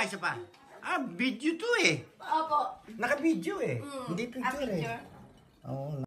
isa pa. Ah, video to eh. Opo. Naka-video eh. Hindi picture eh. Picture. Oo.